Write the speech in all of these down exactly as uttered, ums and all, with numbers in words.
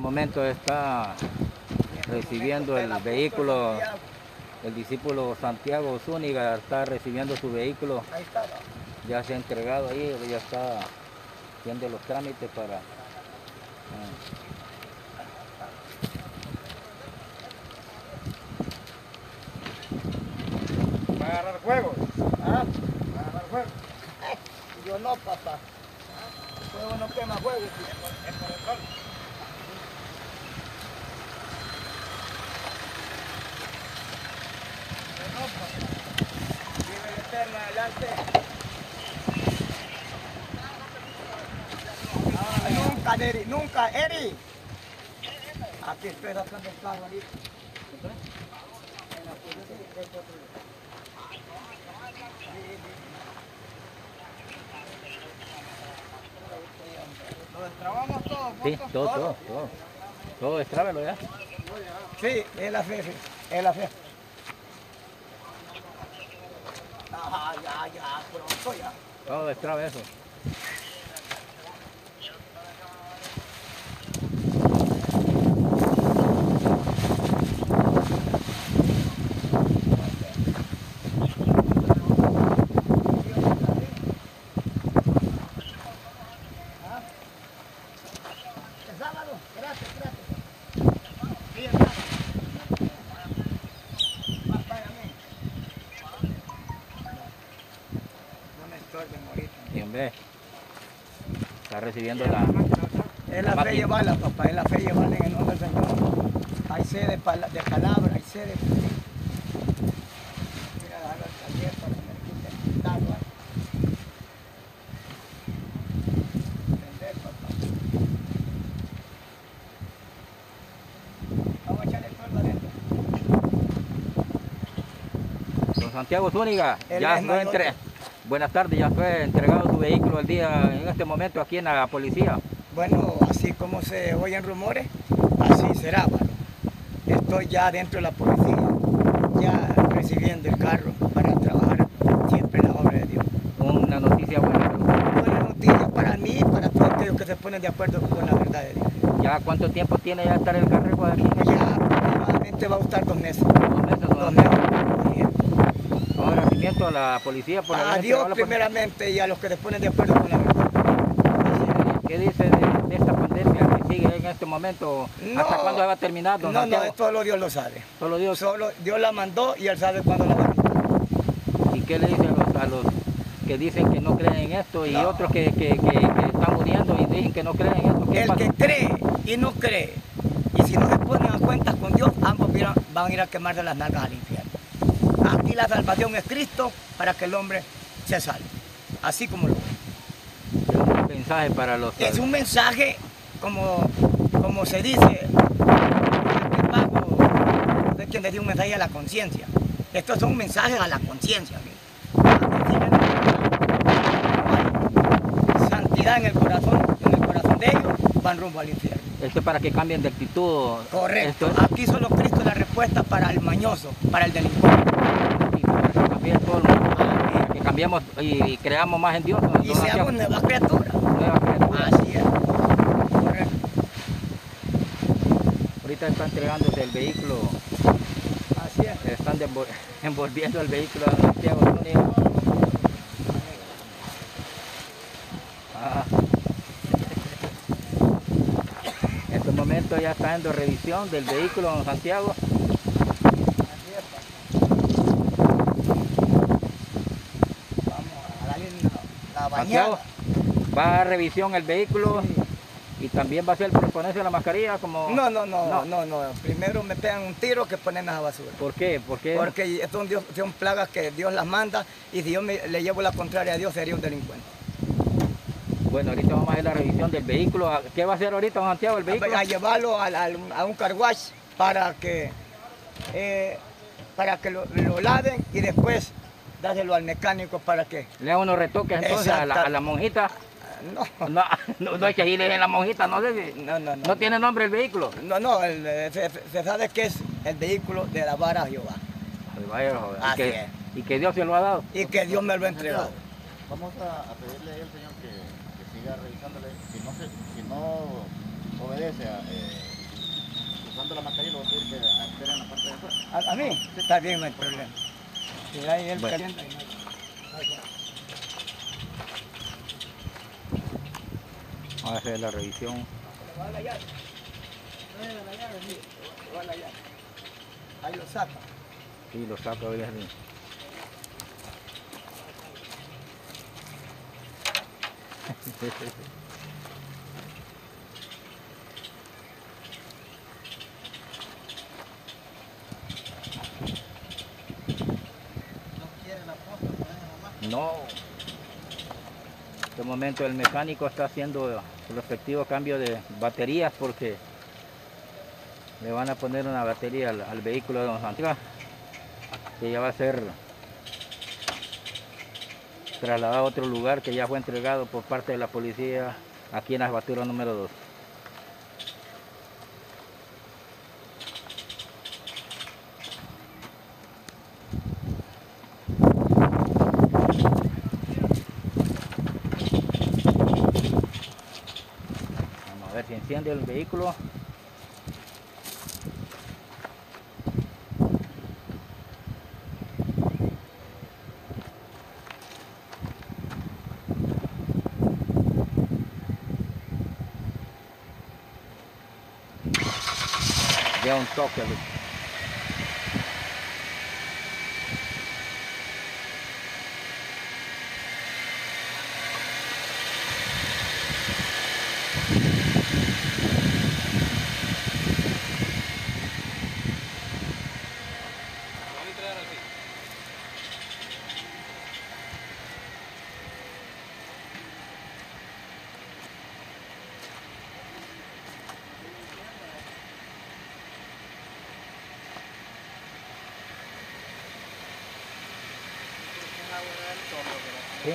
momento está recibiendo el vehículo, el discípulo Santiago Zúñiga está recibiendo su vehículo. Ya se ha entregado ahí, ya está haciendo los trámites para... Uh, ¿Va a agarrar fuego? ¿Ah? ¿Va a agarrar fuego? Yo no, papá. Fuego no quema fuego. Es por el sol. No, papá. Vive el eterno adelante. Ah, nunca, Eri, nunca, Eri. Aquí estoy sacando el carro ahorita. En la policía. Lo destrabamos todo, sí, todo, todo, todo. Todo, destrábelo ya. Sí, es la fe, sí, es la fe. Ajá, ya, ya, pronto ya. Todo destrabe eso. Bien, ve. Está recibiendo la... Es la fe llevarla, papá, es la fe llevarla en el nombre del Señor. Hay sed de, pala de palabra, hay sed de... Mira, déjalo al taller para que me quite el tarro ahí. Entender, papá. Vamos a echarle todo adentro. Don Santiago Zúñiga, Él ya es fue mayor. entre... Buenas tardes, ya fue entregado su vehículo el día, en este momento aquí en la policía. Bueno, así como se oyen rumores, así será, ¿vale? Estoy ya dentro de la policía, ya recibiendo el carro para trabajar siempre en la obra de Dios. Una noticia buena. Buena noticia para mí y para todos aquellos que se ponen de acuerdo con la verdad de Dios. ¿Ya cuánto tiempo tiene ya estar el carro aquí? Ya aproximadamente va a gustar dos meses. Dos meses. Dos meses. Un agradecimiento a la policía por A haber Dios entregado la primeramente y a los que se ponen de acuerdo con la verdad. policía. ¿Qué dice de, de esta pandemia que sigue en este momento? No, ¿Hasta cuándo va a terminar, don No, Santiago? no, solo Dios lo sabe. Solo Dios. Solo Dios la mandó y Él sabe cuándo la va a quitar. ¿Y qué le dicen a los, a los que dicen que no creen en esto y No. otros que, que, que, que están muriendo y dicen que no creen en esto? ¿Qué El pasa? que cree y no cree, y si no se ponen a cuentas con Dios, ambos van a ir a quemarse las nalgas al infierno. Aquí la salvación es Cristo para que el hombre se salve, así como lo ve. Es un mensaje para los... Es un mensaje, como, como se dice, el pago de quien le dio un mensaje a la conciencia. Estos son mensajes a la conciencia. Santidad en el corazón, en el corazón de ellos, van rumbo al infierno. Esto es para que cambien de actitud. Correcto. Esto es... Aquí solo Cristo es la respuesta para el mañoso, para el delincuente. Y para que cambie todo el mundo, para que cambiemos y, y creamos más en Dios. ¿No? Y seamos nuevas criaturas. Nuevas criaturas. Así es. Correcto. Ahorita está entregándose el vehículo. Así es. Están envolviendo el vehículo a Santiago Zúñiga. Ah. En este momento ya está haciendo revisión del vehículo don Santiago. Así es, papá. Vamos a darle la, la Santiago, bañada. va a revisión el vehículo. Sí. Y también va a ser por ponerse la mascarilla como... No, no, no, No. no, no. Primero me pegan un tiro que ponen a la basura. ¿Por qué? ¿Por qué? Porque estos son, Dios- son plagas que Dios las manda y si yo me- le llevo la contraria a Dios sería un delincuente. Bueno, ahorita vamos a hacer la revisión del vehículo. ¿Qué va a hacer ahorita don Santiago el vehículo? A, a llevarlo al- al- a un car wash para que, eh, para que lo, lo laven y después dárselo al mecánico para que... Le da unos retoques entonces a la, a la monjita. No, No, no, no es que ahí le den la monjita, no sé si... no, no. No No, tiene nombre el vehículo. no, no, el, eh, se, se sabe que es el vehículo de la vara Jehová Ay, vaya, joder. Y Así que, es. y que Dios se lo ha dado. y que Dios me lo ha entregado. Vamos a, a pedirle al Señor que, que siga revisándole. Si no, se, si no obedece a, eh, ¿A, a mí? Está bien, no hay problema. Si ahí él Bueno. calienta y no hay- Vamos a hacer la revisión. Le va la llave. No le va la llave, mire, le va la llave. Ahí lo saca. Sí, lo saco hoy así. No quiere la posta, no deja nomás. No. En este momento el mecánico está haciendo el respectivo cambio de baterías porque le van a poner una batería al, al vehículo de don Santiago, que ya va a ser trasladado a otro lugar que ya fue entregado por parte de la policía aquí en las Baturas número dos. Vamos a ver si enciende el vehículo. De un toque. Sí.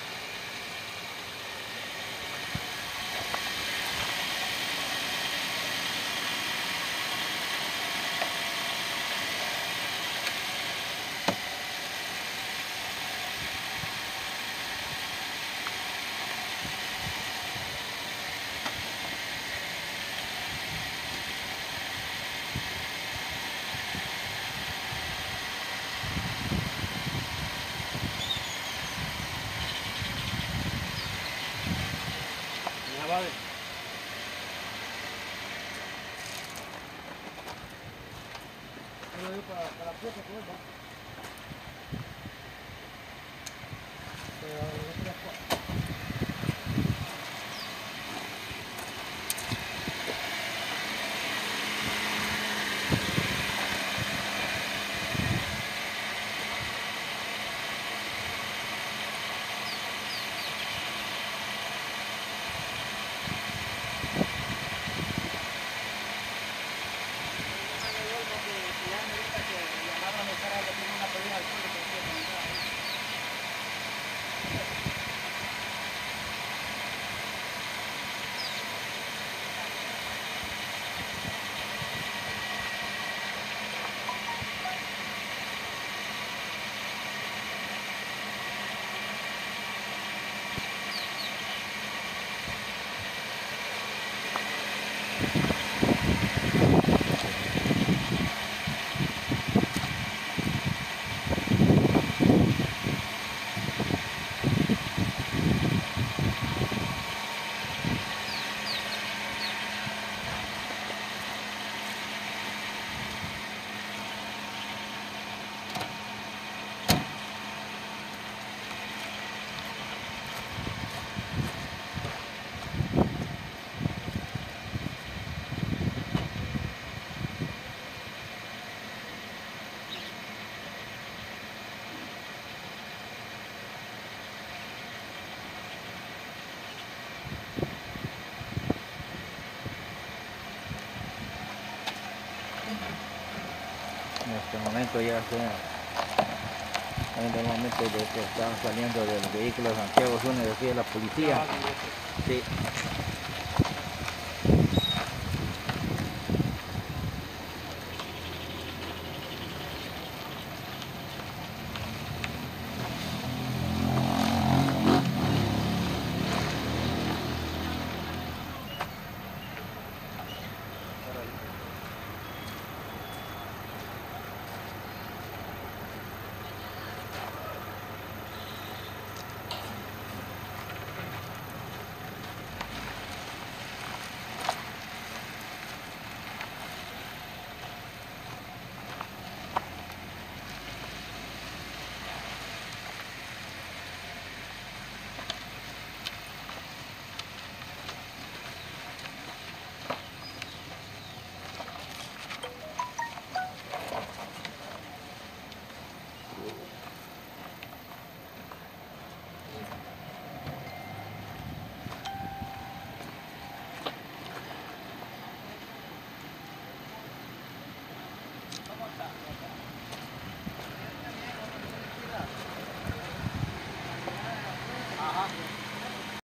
Ya va de. Yo lo digo para, para la fiesta que vuelva. Pero, otras cosas. En este momento ya sea en el momento de que están saliendo del vehículo de Santiago Zuna, decía la policía. Sí.